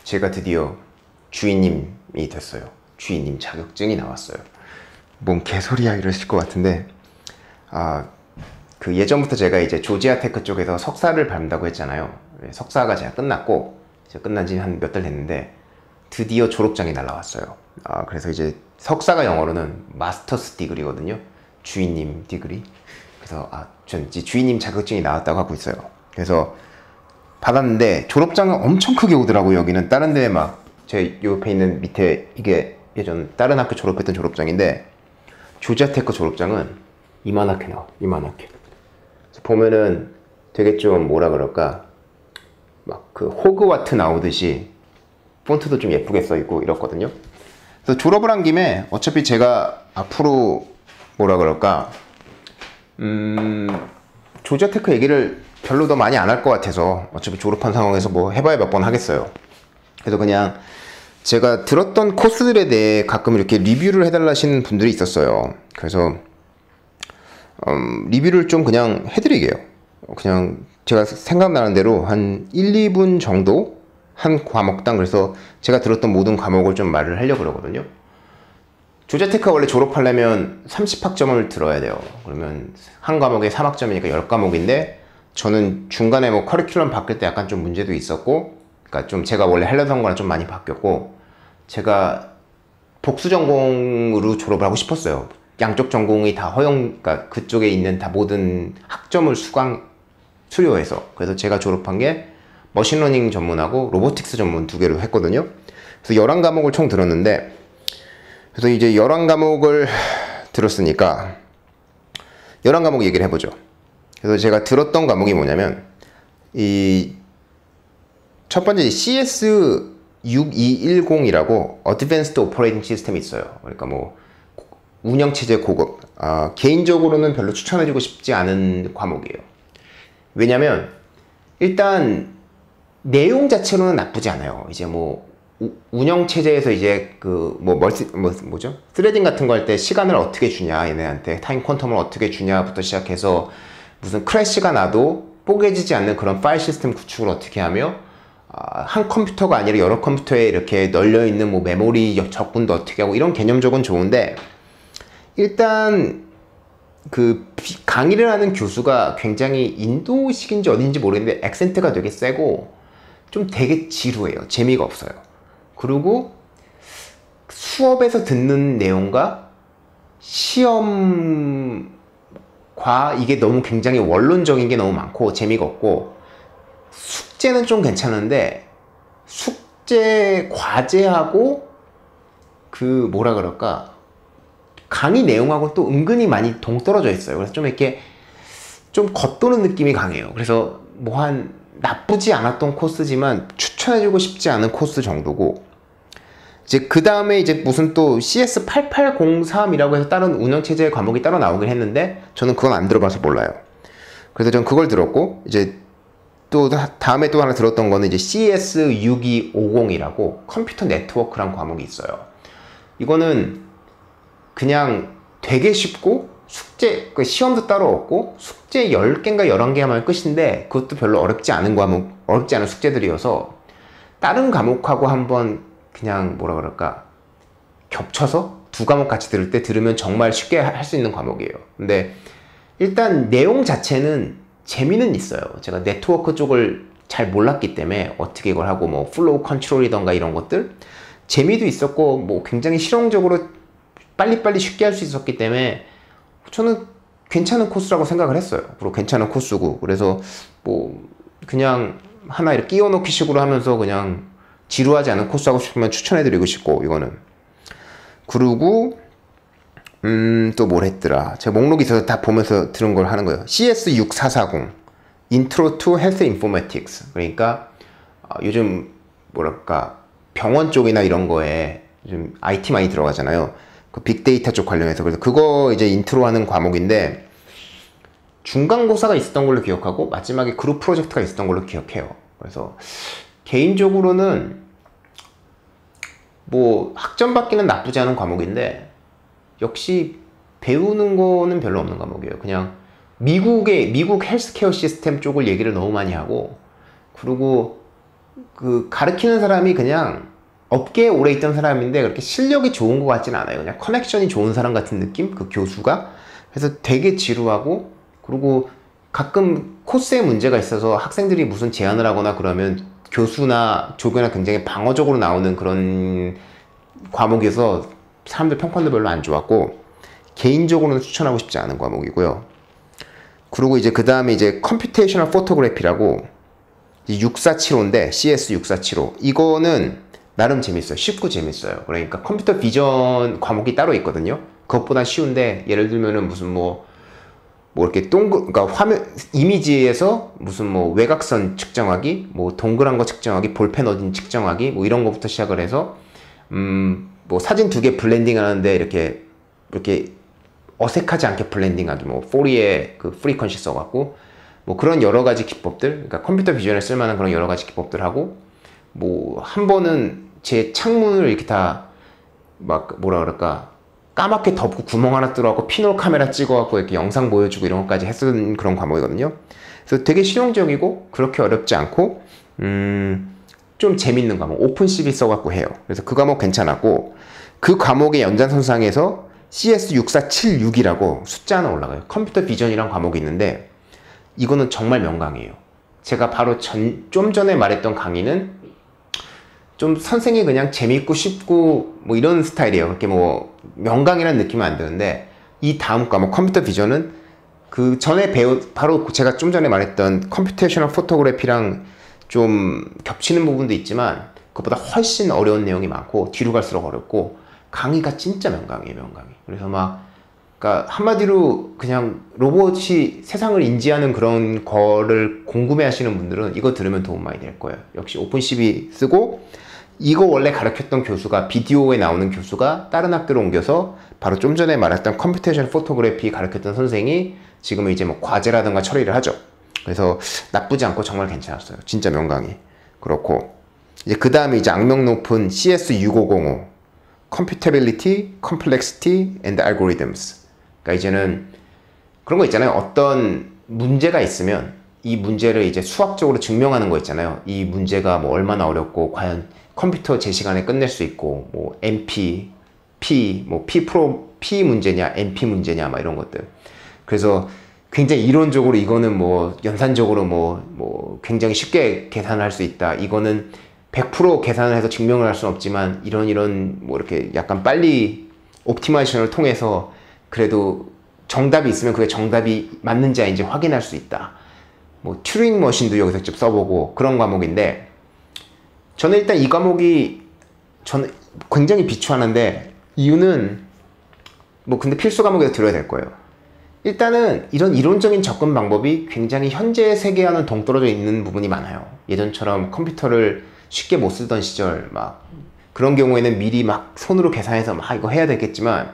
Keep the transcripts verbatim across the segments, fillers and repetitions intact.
제가 드디어 주인님이 됐어요. 주인님 자격증이 나왔어요. 뭔 개소리야 이러실 것 같은데, 아, 그 예전부터 제가 이제 조지아 테크 쪽에서 석사를 밟는다고 했잖아요. 석사가 제가 끝났고, 이제 끝난 지 한 몇 달 됐는데, 드디어 졸업장이 날라왔어요. 아, 그래서 이제 석사가 영어로는 마스터스 디그리거든요. 주인님 디그리. 그래서, 아, 전 이제 주인님 자격증이 나왔다고 하고 있어요. 그래서 받았는데, 졸업장은 엄청 크게 오더라고요. 여기는 다른 데에 막, 제 옆에 있는 밑에 이게 예전 다른 학교 졸업했던 졸업장인데, 조지아 테크 졸업장은 이만하게 나와. 이만하게. 보면은 되게 좀 뭐라 그럴까, 막 그 호그와트 나오듯이 폰트도 좀 예쁘게 써있고 이렇거든요. 그래서 졸업을 한 김에 어차피 제가 앞으로 뭐라 그럴까, 음, 조지아 테크 얘기를 별로 더 많이 안 할 것 같아서 어차피 졸업한 상황에서 뭐 해봐야 몇 번 하겠어요. 그래서 그냥 제가 들었던 코스들에 대해 가끔 이렇게 리뷰를 해달라 하시는 분들이 있었어요. 그래서 음, 리뷰를 좀 그냥 해드리게요. 그냥 제가 생각나는 대로 한 일, 이 분 정도 한 과목당, 그래서 제가 들었던 모든 과목을 좀 말을 하려고 그러거든요. 조지아 테크가 원래 졸업하려면 삼십 학점을 들어야 돼요. 그러면 한 과목에 삼 학점이니까 십 과목인데, 저는 중간에 뭐 커리큘럼 바뀔 때 약간 좀 문제도 있었고, 그러니까 좀 제가 원래 하려던 거랑 좀 많이 바뀌었고, 제가 복수 전공으로 졸업을 하고 싶었어요. 양쪽 전공이 다 허용, 그러니까 그쪽에 있는 다 모든 학점을 수강, 수료해서. 그래서 제가 졸업한 게 머신러닝 전문하고 로보틱스 전문 두 개로 했거든요. 그래서 열한 과목을 총 들었는데, 그래서 이제 열한 과목을 들었으니까 열한 과목 얘기를 해보죠. 그래서 제가 들었던 과목이 뭐냐면, 이 첫 번째 씨에스 육이일공이라고 Advanced Operating System이 있어요. 그러니까 뭐 운영체제 고급. 아, 개인적으로는 별로 추천해주고 싶지 않은 과목이에요. 왜냐면 일단 내용 자체로는 나쁘지 않아요. 이제 뭐 운영체제에서 이제 그 뭐 멀티 뭐 뭐죠? 스레딩 같은 거 할 때 시간을 어떻게 주냐, 얘네한테 타임 퀀텀을 어떻게 주냐부터 시작해서 무슨 크래시가 나도 뽀개지지 않는 그런 파일 시스템 구축을 어떻게 하며, 한 컴퓨터가 아니라 여러 컴퓨터에 이렇게 널려있는 뭐 메모리 적분도 어떻게 하고, 이런 개념적은 좋은데, 일단 그 강의를 하는 교수가 굉장히 인도식인지 어딘지 모르겠는데 액센트가 되게 세고 좀 되게 지루해요. 재미가 없어요. 그리고 수업에서 듣는 내용과 시험과 이게 너무 굉장히 원론적인 게 너무 많고 재미가 없고, 숙제는 좀 괜찮은데 숙제 과제하고 그 뭐라 그럴까, 강의 내용하고 또 은근히 많이 동떨어져 있어요. 그래서 좀 이렇게 좀 겉도는 느낌이 강해요. 그래서 뭐 한 나쁘지 않았던 코스지만 추천해주고 싶지 않은 코스 정도고, 이제 그 다음에 이제 무슨 또 씨에스 팔팔공삼이라고 해서 다른 운영체제 과목이 따로 나오긴 했는데, 저는 그건 안 들어봐서 몰라요. 그래서 전 그걸 들었고, 이제 또 다음에 또 하나 들었던 거는 이제 씨에스 육이오공이라고 컴퓨터 네트워크란 과목이 있어요. 이거는 그냥 되게 쉽고, 숙제, 그 시험도 따로 없고, 숙제 열 개인가 열한 개 하면 끝인데, 그것도 별로 어렵지 않은 과목, 어렵지 않은 숙제들이어서, 다른 과목하고 한번 그냥 뭐라 그럴까, 겹쳐서 두 과목 같이 들을 때 들으면 정말 쉽게 할 수 있는 과목이에요. 근데 일단 내용 자체는 재미는 있어요. 제가 네트워크 쪽을 잘 몰랐기 때문에 어떻게 이걸 하고, 뭐 플로우 컨트롤이던가 이런 것들 재미도 있었고, 뭐 굉장히 실용적으로 빨리빨리 쉽게 할 수 있었기 때문에 저는 괜찮은 코스라고 생각을 했어요. 그리고 괜찮은 코스고, 그래서 뭐 그냥 하나 이렇게 끼워 넣기 식으로 하면서 그냥 지루하지 않은 코스 하고 싶으면 추천해드리고 싶고, 이거는. 그리고 음, 또 뭘 했더라. 제가 목록이 있어서 다 보면서 들은 걸 하는 거예요. 씨에스 육사사공 Intro to Health Informatics. 그러니까 어, 요즘 뭐랄까 병원 쪽이나 이런 거에 요즘 아이티 많이 들어가잖아요. 그 빅데이터 쪽 관련해서. 그래서 그거 이제 인트로 하는 과목인데, 중간고사가 있었던 걸로 기억하고 마지막에 그룹 프로젝트가 있었던 걸로 기억해요. 그래서 개인적으로는 뭐 학점 받기는 나쁘지 않은 과목인데, 역시 배우는 거는 별로 없는 과목이에요. 그냥 미국의 미국 헬스케어 시스템 쪽을 얘기를 너무 많이 하고, 그리고 그 가르치는 사람이 그냥 업계에 오래 있던 사람인데 그렇게 실력이 좋은 것 같지는 않아요. 그냥 커넥션이 좋은 사람 같은 느낌? 그 교수가. 그래서 되게 지루하고, 그리고 가끔 코스에 문제가 있어서 학생들이 무슨 제안을 하거나 그러면 교수나 조교나 굉장히 방어적으로 나오는 그런 과목에서 사람들 평판도 별로 안 좋았고, 개인적으로는 추천하고 싶지 않은 과목이고요. 그리고 이제 그 다음에 이제 컴퓨테이셔널 포토그래피라고 육사칠오인데 씨에스 육사칠오, 이거는 나름 재밌어요. 쉽고 재밌어요. 그러니까 컴퓨터 비전 과목이 따로 있거든요. 그것보다 쉬운데, 예를 들면은 무슨 뭐, 뭐 이렇게 동글, 그러니까 화면, 이미지에서 무슨 뭐 외곽선 측정하기, 뭐 동그란 거 측정하기, 볼펜 어딘 측정하기, 뭐 이런 거부터 시작을 해서, 음, 뭐 사진 두 개 블렌딩 하는데 이렇게, 이렇게 어색하지 않게 블렌딩 하기, 뭐 포리에 그 프리퀀시 써갖고, 뭐 그런 여러 가지 기법들, 그러니까 컴퓨터 비전에 쓸만한 그런 여러 가지 기법들 하고, 뭐 한 번은 제 창문을 이렇게 다 막 뭐라 그럴까, 까맣게 덮고 구멍 하나 뚫어갖고 피놀 카메라 찍어갖고 이렇게 영상 보여주고 이런 것까지 했던 그런 과목이거든요. 그래서 되게 실용적이고 그렇게 어렵지 않고 음, 좀 재밌는 과목, 오픈씨비 써갖고 해요. 그래서 그 과목 괜찮았고, 그 과목의 연장선상에서 씨에스 육사칠육이라고 숫자 하나 올라가요. 컴퓨터 비전이란 과목이 있는데 이거는 정말 명강이에요. 제가 바로 전, 좀 전에 말했던 강의는 좀 선생이 그냥 재밌고 쉽고 뭐 이런 스타일이에요. 그렇게 뭐 명강이라는 느낌은 안 드는데, 이 다음 과목 컴퓨터 비전은 그 전에 배우, 바로 제가 좀 전에 말했던 컴퓨테이셔널 포토그래피랑 좀 겹치는 부분도 있지만 그것보다 훨씬 어려운 내용이 많고 뒤로 갈수록 어렵고, 강의가 진짜 명강이에요. 명강이. 그래서 막 그러니까 한마디로 그냥 로봇이 세상을 인지하는 그런 거를 궁금해 하시는 분들은 이거 들으면 도움 많이 될 거예요. 역시 오픈씨비 쓰고, 이거 원래 가르쳤던 교수가, 비디오에 나오는 교수가 다른 학교로 옮겨서 바로 좀 전에 말했던 컴퓨테이션 포토그래피 가르쳤던 선생이 지금은 이제 뭐 과제라든가 처리를 하죠. 그래서 나쁘지 않고 정말 괜찮았어요. 진짜 명강의. 그렇고 이제 그 다음에 이제 악명 높은 씨에스 육오공오 Computability, Complexity and Algorithms. 그러니까 이제는 그런 거 있잖아요. 어떤 문제가 있으면 이 문제를 이제 수학적으로 증명하는 거 있잖아요. 이 문제가 뭐 얼마나 어렵고 과연 컴퓨터 제 시간에 끝낼 수 있고, 뭐 엠피, P, 뭐 P 프로 P 문제냐, 엠피 문제냐, 막 이런 것들. 그래서 굉장히 이론적으로 이거는 뭐 연산적으로 뭐, 뭐 굉장히 쉽게 계산할 수 있다. 이거는 백 퍼센트 계산을 해서 증명을 할 수는 없지만 이런 이런 뭐 이렇게 약간 빨리 옵티마이제이션을 통해서 그래도 정답이 있으면 그게 정답이 맞는지 아닌지 확인할 수 있다. 뭐 튜링 머신도 여기서 직접 써보고 그런 과목인데, 저는 일단 이 과목이 저는 굉장히 비추하는데, 이유는 뭐 근데 필수 과목에서 들어야 될 거예요. 일단은 이런 이론적인 접근 방법이 굉장히 현재 세계와는 동떨어져 있는 부분이 많아요. 예전처럼 컴퓨터를 쉽게 못 쓰던 시절, 막 그런 경우에는 미리 막 손으로 계산해서 막 이거 해야 되겠지만,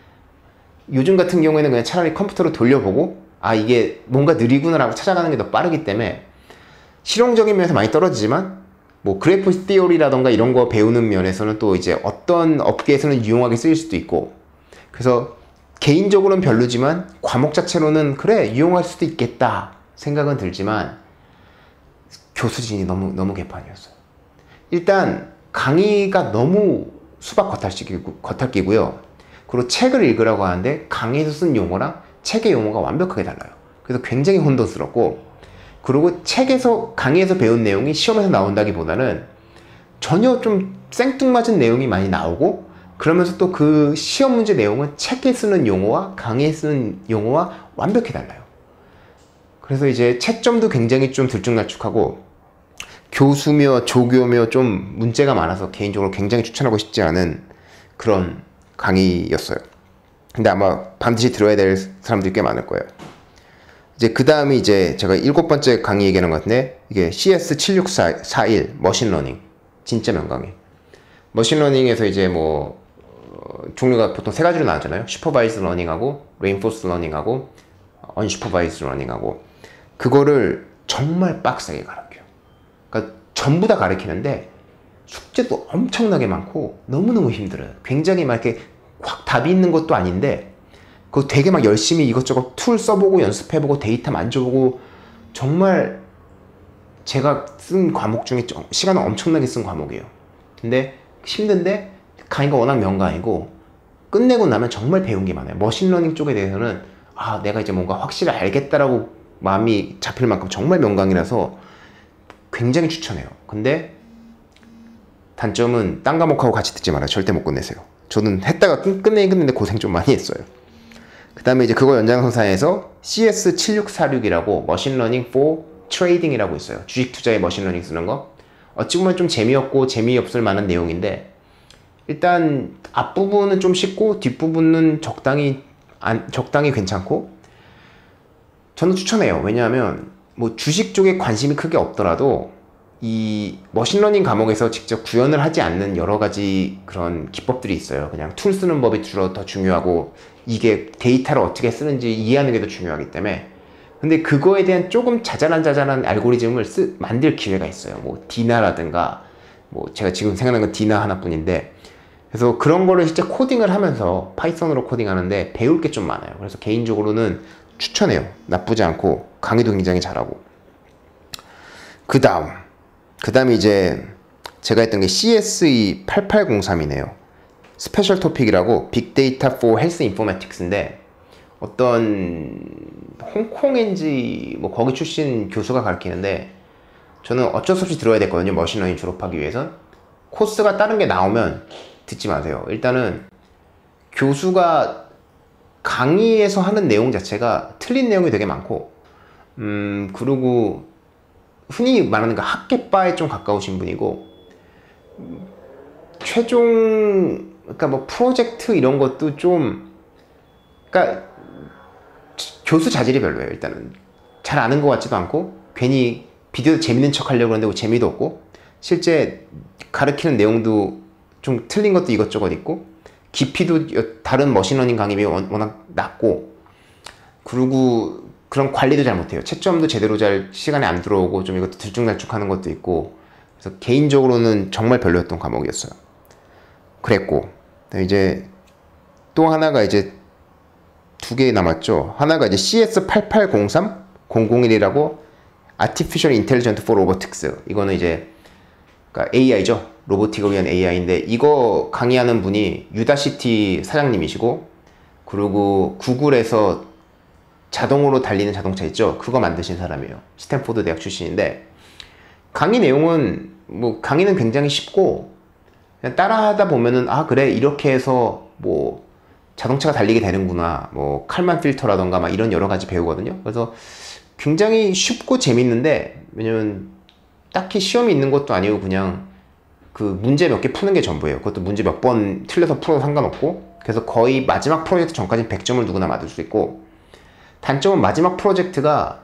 요즘 같은 경우에는 그냥 차라리 컴퓨터로 돌려보고 아 이게 뭔가 느리구나라고 찾아가는 게 더 빠르기 때문에 실용적인 면에서 많이 떨어지지만, 뭐 그래프 티오리라던가 이런 거 배우는 면에서는 또 이제 어떤 업계에서는 유용하게 쓰일 수도 있고, 그래서 개인적으로는 별로지만 과목 자체로는 그래 유용할 수도 있겠다 생각은 들지만 교수진이 너무 너무 개판이었어요. 일단 강의가 너무 수박 겉핥기고, 겉핥기고요. 그리고 책을 읽으라고 하는데 강의에서 쓴 용어랑 책의 용어가 완벽하게 달라요. 그래서 굉장히 혼돈스럽고, 그리고 책에서 강의에서 배운 내용이 시험에서 나온다기보다는 전혀 좀 생뚱맞은 내용이 많이 나오고, 그러면서 또 그 시험 문제 내용은 책에 쓰는 용어와 강의에 쓰는 용어와 완벽히 달라요. 그래서 이제 채점도 굉장히 좀 들쭉날쭉하고, 교수며 조교며 좀 문제가 많아서 개인적으로 굉장히 추천하고 싶지 않은 그런 강의였어요. 근데 아마 반드시 들어야 될 사람들이 꽤 많을 거예요. 이제 그 다음이 이제 제가 일곱 번째 강의 얘기하는 것 같은데, 이게 씨에스 칠육사일 머신러닝. 진짜 명강의. 머신러닝에서 이제 뭐 어, 종류가 보통 세 가지로 나왔잖아요. 슈퍼바이즈 러닝하고 레인포스 러닝하고 언슈퍼바이즈 러닝하고. 그거를 정말 빡세게 가르쳐요. 그러니까 전부 다 가르치는데 숙제도 엄청나게 많고 너무너무 힘들어요. 굉장히 막 이렇게 확 답이 있는 것도 아닌데 그거 되게 막 열심히 이것저것 툴 써보고 연습해보고 데이터 만져보고 정말 제가 쓴 과목 중에 좀 시간을 엄청나게 쓴 과목이에요. 근데 힘든데 강의가 워낙 명강이고 끝내고 나면 정말 배운 게 많아요. 머신러닝 쪽에 대해서는 아 내가 이제 뭔가 확실히 알겠다라고 마음이 잡힐 만큼 정말 명강이라서 굉장히 추천해요. 근데 단점은 딴 과목하고 같이 듣지 말아요. 절대 못 끝내세요. 저는 했다가 끝내긴 끝내는데 고생 좀 많이 했어요. 그 다음에 이제 그거 연장선상에서 씨에스 칠육사육이라고 머신러닝 for trading이라고 있어요. 주식 투자에 머신러닝 쓰는 거. 어찌 보면 좀 재미없고 재미없을 만한 내용인데 일단 앞부분은 좀 쉽고 뒷부분은 적당히 안, 적당히 괜찮고 저는 추천해요. 왜냐하면 뭐 주식 쪽에 관심이 크게 없더라도 이 머신러닝 과목에서 직접 구현을 하지 않는 여러 가지 그런 기법들이 있어요. 그냥 툴 쓰는 법이 주로 더 중요하고 이게 데이터를 어떻게 쓰는지 이해하는 게 더 중요하기 때문에 근데 그거에 대한 조금 자잘한 자잘한 알고리즘을 쓰, 만들 기회가 있어요. 뭐 디나라든가 뭐 제가 지금 생각나는 건 디나 하나뿐인데 그래서 그런 거를 실제 코딩을 하면서 파이썬으로 코딩하는데 배울 게 좀 많아요. 그래서 개인적으로는 추천해요. 나쁘지 않고 강의도 굉장히 잘하고 그 다음 그 다음에 이제 제가 했던 게 씨에스이 팔팔공삼이네요. 스페셜 토픽이라고 빅데이터 for 헬스 인포메틱스인데 어떤 홍콩인지 뭐 거기 출신 교수가 가르치는데 저는 어쩔 수 없이 들어야 됐거든요. 머신러닝 졸업하기 위해선. 코스가 다른 게 나오면 듣지 마세요. 일단은 교수가 강의에서 하는 내용 자체가 틀린 내용이 되게 많고 음 그리고 흔히 말하는 그 학계바에 좀 가까우신 분이고 최종 그러니까 뭐 프로젝트 이런 것도 좀 그러니까 교수 자질이 별로예요. 일단은 잘 아는 것 같지도 않고 괜히 비디오 재밌는 척 하려고 그러는데 뭐 재미도 없고 실제 가르치는 내용도 좀 틀린 것도 이것저것 있고 깊이도 다른 머신러닝 강의 비해 워낙 낮고 그리고 그런 관리도 잘 못해요. 채점도 제대로 잘 시간에 안 들어오고 좀 이것도 들쭉날쭉하는 것도 있고 그래서 개인적으로는 정말 별로였던 과목이었어요. 그랬고 이제 또 하나가 이제 두 개 남았죠. 하나가 이제 씨에스 팔팔공삼 공공일이라고 Artificial Intelligent for Robotics 이거는 이제 그러니까 에이아이죠. 로보틱을 위한 에이아이인데 이거 강의하는 분이 유다시티 사장님이시고 그리고 구글에서 자동으로 달리는 자동차 있죠. 그거 만드신 사람이에요. 스탠포드 대학 출신인데 강의 내용은 뭐 강의는 굉장히 쉽고 그냥 따라하다 보면은 아 그래 이렇게 해서 뭐 자동차가 달리게 되는구나 뭐 칼만 필터라던가 막 이런 여러 가지 배우거든요. 그래서 굉장히 쉽고 재밌는데 왜냐면 딱히 시험이 있는 것도 아니고 그냥 그 문제 몇 개 푸는 게 전부예요. 그것도 문제 몇 번 틀려서 풀어도 상관없고 그래서 거의 마지막 프로젝트 전까지 백 점을 누구나 맞을 수 있고 단점은 마지막 프로젝트가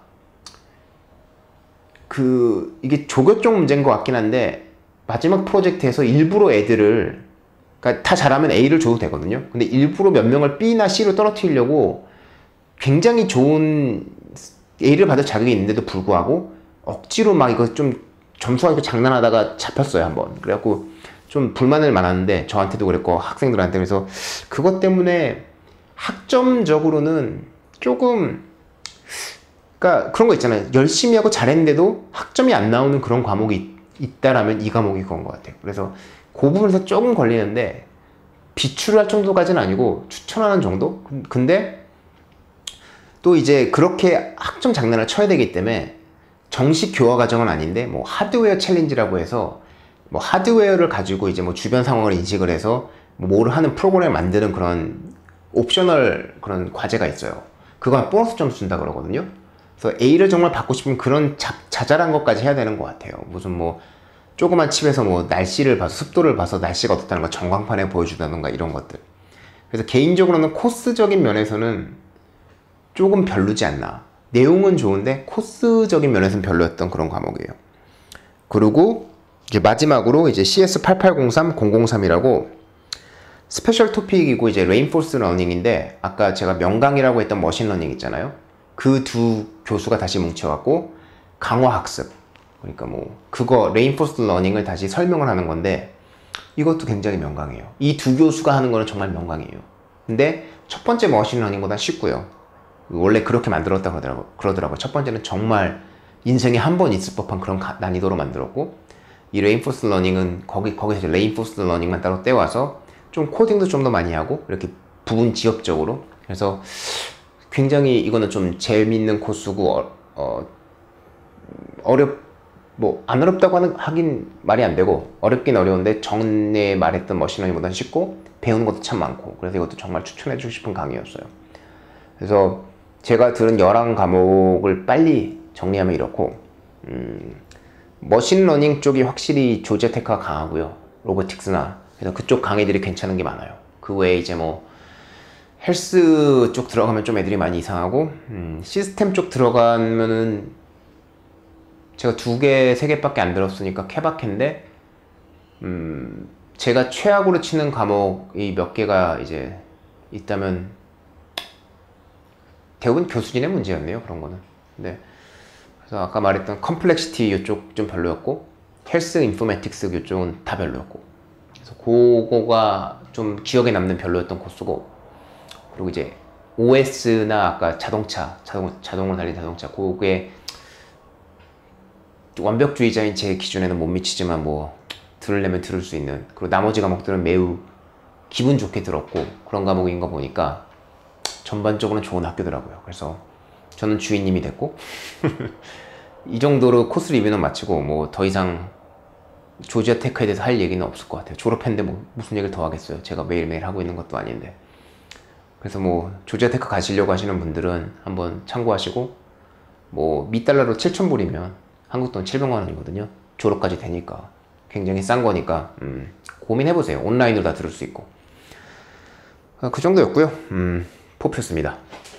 그 이게 조교 쪽 문제인 것 같긴 한데 마지막 프로젝트에서 일부러 애들을 그러니까 다 잘하면 A를 줘도 되거든요. 근데 일부러 몇 명을 B나 C로 떨어뜨리려고 굉장히 좋은 A를 받을 자격이 있는데도 불구하고 억지로 막 이거 좀 점수하고 장난하다가 잡혔어요 한번. 그래갖고 좀 불만을 많았는데 저한테도 그랬고 학생들한테 그래서 그것 때문에 학점적으로는 조금 그러니까 그런 거 있잖아요. 열심히 하고 잘했는데도 학점이 안 나오는 그런 과목이 있다라면 이 과목이 그런 것 같아요. 그래서 그 부분에서 조금 걸리는데 비추를 할 정도까지는 아니고 추천하는 정도? 근데 또 이제 그렇게 학점 장난을 쳐야 되기 때문에 정식 교화 과정은 아닌데 뭐 하드웨어 챌린지라고 해서 뭐 하드웨어를 가지고 이제 뭐 주변 상황을 인식을 해서 뭐를 하는 프로그램을 만드는 그런 옵셔널 그런 과제가 있어요. 그거 보너스 점수 준다 그러거든요. 그래서 A를 정말 받고 싶으면 그런 자, 자잘한 것까지 해야 되는 것 같아요. 무슨 뭐 조그만 칩에서 뭐 날씨를 봐서 습도를 봐서 날씨가 어떻다는 걸 전광판에 보여주다던가 이런 것들. 그래서 개인적으로는 코스적인 면에서는 조금 별로지 않나. 내용은 좋은데 코스적인 면에서는 별로였던 그런 과목이에요. 그리고 이제 마지막으로 이제 씨에스 팔팔공삼 공공삼이라고 스페셜 토픽이고 이제 레인포스 러닝인데 아까 제가 명강이라고 했던 머신러닝 있잖아요. 그 두 교수가 다시 뭉쳐갖고 강화학습 그러니까 뭐 그거 레인포스 러닝을 다시 설명을 하는 건데 이것도 굉장히 명강해요. 이 두 교수가 하는 거는 정말 명강이에요. 근데 첫 번째 머신러닝보다 쉽고요. 원래 그렇게 만들었다 그러더라고, 그러더라고요. 첫 번째는 정말 인생에 한 번 있을 법한 그런 가, 난이도로 만들었고, 이 레인포스 러닝은 거기, 거기서 이제 레인포스 러닝만 따로 떼와서 좀 코딩도 좀 더 많이 하고 이렇게 부분 지역적으로, 그래서 굉장히 이거는 좀 재밌는 코스고 어, 어 어렵 뭐 안 어렵다고 하는, 하긴 말이 안 되고 어렵긴 어려운데 전에 말했던 머신러닝보다는 쉽고 배우는 것도 참 많고, 그래서 이것도 정말 추천해 주고 싶은 강의였어요. 그래서 제가 들은 열한 과목을 빨리 정리하면 이렇고, 음, 머신러닝 쪽이 확실히 조지아 테크가 강하고요, 로보틱스나. 그래서 그쪽 강의들이 괜찮은 게 많아요. 그 외에 이제 뭐 헬스 쪽 들어가면 좀 애들이 많이 이상하고, 음, 시스템 쪽 들어가면은 제가 두 개, 세 개밖에 안 들었으니까 케바케인데, 음, 제가 최악으로 치는 과목이 몇 개가 이제 있다면 대부분 교수진의 문제였네요, 그런 거는. 근데 그래서 아까 말했던 컴플렉시티 이쪽 좀 별로였고, 헬스 인포메틱스 이쪽은 다 별로였고, 그래서 그거가 좀 기억에 남는 별로였던 코스고, 그리고 이제 오에스나 아까 자동차, 자동, 자동으로 달린 자동차, 그게 완벽주의자인 제 기준에는 못 미치지만 뭐 들으려면 들을 수 있는, 그리고 나머지 과목들은 매우 기분 좋게 들었고 그런 과목인 거 보니까 전반적으로는 좋은 학교더라고요. 그래서 저는 주인님이 됐고 이 정도로 코스 리뷰는 마치고 뭐 더 이상 조지아 테크에 대해서 할 얘기는 없을 것 같아요. 졸업했는데 뭐 무슨 얘기를 더 하겠어요. 제가 매일매일 하고 있는 것도 아닌데. 그래서 뭐 조지아 테크 가시려고 하시는 분들은 한번 참고하시고, 뭐 미달러로 칠천 불이면 한국 돈 칠백만 원이거든요. 졸업까지 되니까 굉장히 싼 거니까 음, 고민해보세요. 온라인으로 다 들을 수 있고. 그 정도였고요. 음, 포표습니다.